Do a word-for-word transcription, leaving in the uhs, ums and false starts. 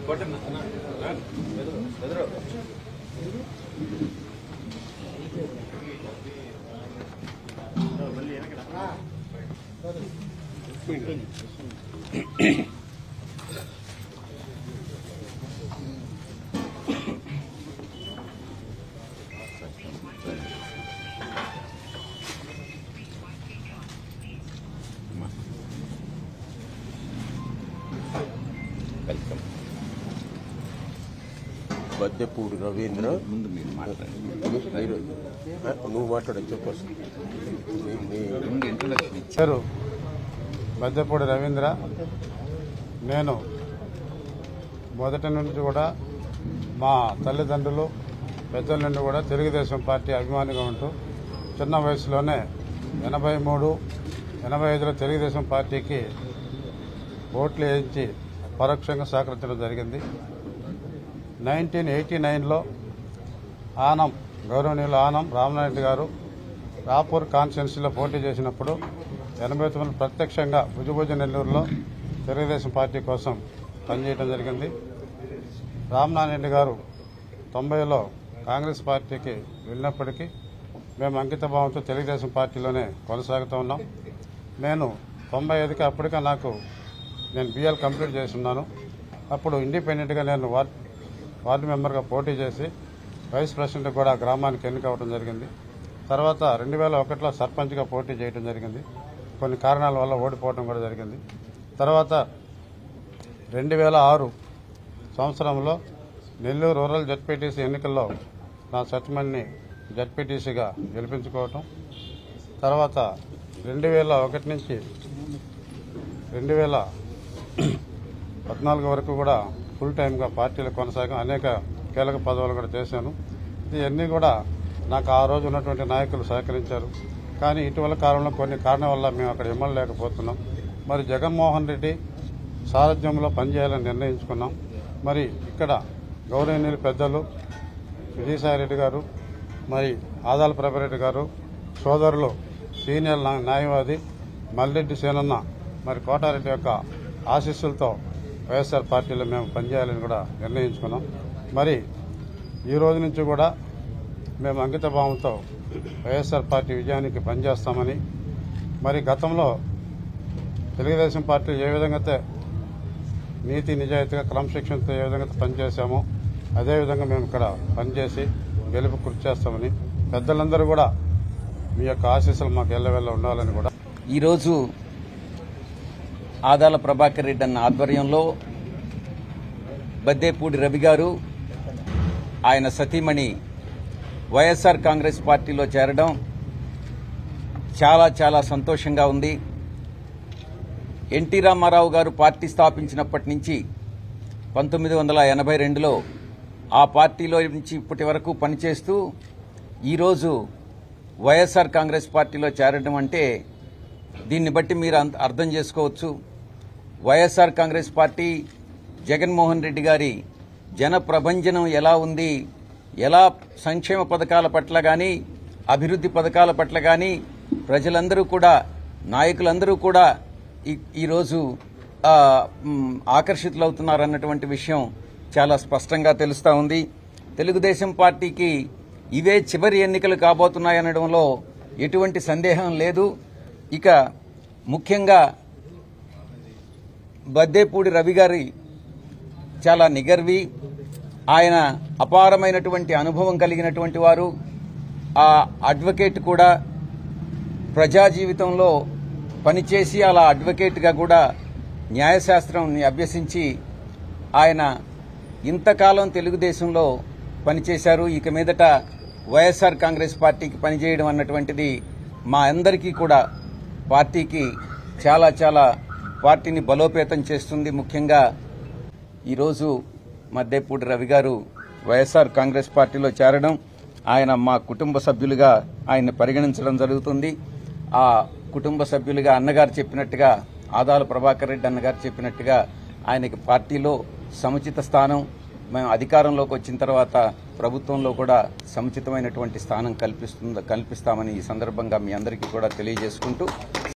Welcome. Baddepudi Ravindra ముందు మీరు మాట్లాడారు, నువ్వు మాట్లాడచ్చు చెప్పచ్చు. ఇంట్రొడక్షన్ ఇచ్చారు. బద్దెపూడి రవీంద్ర. నేను మొదటి నుంచి కూడా మా తల్లిదండ్రులు పెద్దల నుండి కూడా తెలుగుదేశం పార్టీ అభిమానిగా ఉంటూ చిన్న వయసులోనే ఎనభై మూడు ఎనభై ఐదులో తెలుగుదేశం పార్టీకి ఓట్లు వేయించి పరోక్షంగా సహకరించడం జరిగింది. నైన్టీన్ ఎయిటీ నైన్లో ఆనం గౌరవనీయులు ఆనం రామనాయుడు గారు రాపూర్ కాన్స్టిట్యున్సీలో పోటీ చేసినప్పుడు ఎనభై తొమ్మిది ప్రత్యక్షంగా భుజభుజ నెల్లూరులో తెలుగుదేశం పార్టీ కోసం పనిచేయడం జరిగింది. రామనారాయణ గారు తొంభైలో కాంగ్రెస్ పార్టీకి వెళ్ళినప్పటికీ మేము అంకితభావంతో తెలుగుదేశం పార్టీలోనే కొనసాగుతూ ఉన్నాం. నేను తొంభై ఐదుకి అప్పటికే నాకు నేను బీఎల్ కంప్లీట్ చేస్తున్నాను. అప్పుడు ఇండిపెండెంట్గా నేను వార్డ్ వార్డు మెంబర్గా పోటీ చేసి వైస్ ప్రెసిడెంట్ కూడా గ్రామానికి ఎన్నికవడం జరిగింది. తర్వాత రెండు వేల ఒకటిలో సర్పంచ్గా పోటీ చేయడం జరిగింది. కొన్ని కారణాల వల్ల ఓడిపోవడం కూడా జరిగింది. తర్వాత రెండు వేల ఆరు సంవత్సరంలో నెల్లూరు రూరల్ జడ్పీటీసీ ఎన్నికల్లో నా సత్యమణిని జడ్పీటీసీగా గెలిపించుకోవటం, తర్వాత రెండు వేల ఒకటి నుంచి రెండు వేల పద్నాలుగు వరకు కూడా ఫుల్ టైమ్గా పార్టీలు కొనసాగా అనేక కీలక పదవులు కూడా చేశాను. ఇవన్నీ కూడా నాకు ఆ రోజు ఉన్నటువంటి నాయకులు సహకరించారు. కానీ ఇటీవల కాలంలో కొన్ని కారణాల వల్ల మేము అక్కడ ఇమ్మలేకపోతున్నాం. మరి జగన్మోహన్ రెడ్డి సారథ్యంలో పనిచేయాలని నిర్ణయించుకున్నాం. మరి ఇక్కడ గౌరవనీయులు పెద్దలు విజయసాయిరెడ్డి గారు, మరి ఆదాల ప్రభారెడ్డి గారు, సోదరులు సీనియర్ న్యాయవాది మల్రెడ్డి సేనన్న, మరి కోటారెడ్డి యొక్క ఆశీస్సులతో వైఎస్ఆర్ పార్టీలో మేము పనిచేయాలని కూడా నిర్ణయించుకున్నాం. మరి ఈ రోజు నుంచి కూడా మేము అంకితభావంతో వైఎస్ఆర్ పార్టీ విజయానికి పనిచేస్తామని, మరి గతంలో తెలుగుదేశం పార్టీ ఏ విధంగా అయితే నీతి నిజాయితీగా క్రమశిక్షణతో ఏ విధంగా పనిచేశామో అదేవిధంగా మేము ఇక్కడ పనిచేసి గెలుపు కృషి చేస్తామని, పెద్దలందరూ కూడా మీ యొక్క ఆశీస్సులు మాకు ఎల్లవెల్ల ఉండాలని కూడా ఈరోజు ఆదాల ప్రభాకర్ రెడ్డి అన్న ఆధ్వర్యంలో బద్దేపూడి రవి గారు ఆయన సతీమణి వైఎస్ఆర్ కాంగ్రెస్ పార్టీలో చేరడం చాలా చాలా సంతోషంగా ఉంది. ఎన్టీ రామారావు గారు పార్టీ స్థాపించినప్పటి నుంచి పంతొమ్మిది వందల ఎనభై రెండులో ఆ పార్టీలో నుంచి ఇప్పటి వరకు పనిచేస్తూ ఈరోజు వైఎస్ఆర్ కాంగ్రెస్ పార్టీలో చేరడం అంటే దీన్ని బట్టి మీరు అర్థం చేసుకోవచ్చు. వైఎస్ఆర్ కాంగ్రెస్ పార్టీ జగన్మోహన్ రెడ్డి గారి జన ప్రభంజనం ఎలా ఉంది, ఎలా సంక్షేమ పథకాల పట్ల కానీ అభివృద్ధి పథకాల పట్ల కానీ ప్రజలందరూ కూడా నాయకులందరూ కూడా ఈరోజు ఆకర్షితులవుతున్నారన్నటువంటి విషయం చాలా స్పష్టంగా తెలుస్తూ ఉంది. తెలుగుదేశం పార్టీకి ఇవే చివరి ఎన్నికలు కాబోతున్నాయనడంలో ఎటువంటి సందేహం లేదు. ఇక ముఖ్యంగా బద్దేపూడి రవి గారి చాలా నిగర్వి, ఆయన అపారమైనటువంటి అనుభవం కలిగినటువంటి వారు. ఆ అడ్వకేట్ కూడా ప్రజా జీవితంలో పనిచేసి అలా అడ్వకేట్గా కూడా న్యాయశాస్త్రం అభ్యసించి ఆయన ఇంతకాలం తెలుగుదేశంలో పనిచేశారు. ఇక మీదట వైఎస్ఆర్ కాంగ్రెస్ పార్టీకి పనిచేయడం అన్నటువంటిది మా అందరికీ కూడా పార్టీకి చాలా చాలా పార్టీని బలోపేతం చేస్తుంది. ముఖ్యంగా ఈరోజు బద్దేపూడి రవి గారు వైఎస్ఆర్ కాంగ్రెస్ పార్టీలో చేరడం, ఆయన మా కుటుంబ సభ్యులుగా ఆయన్ని పరిగణించడం జరుగుతుంది. ఆ కుటుంబ సభ్యులుగా అన్నగారు చెప్పినట్టుగా, ఆదాల ప్రభాకర్ రెడ్డి అన్నగారు చెప్పినట్టుగా ఆయనకి పార్టీలో సముచిత స్థానం, మేము అధికారంలోకి వచ్చిన తర్వాత ప్రభుత్వంలో కూడా సముచితమైనటువంటి స్థానం కల్పిస్తుంది కల్పిస్తామని ఈ సందర్భంగా మీ అందరికీ కూడా తెలియజేసుకుంటూ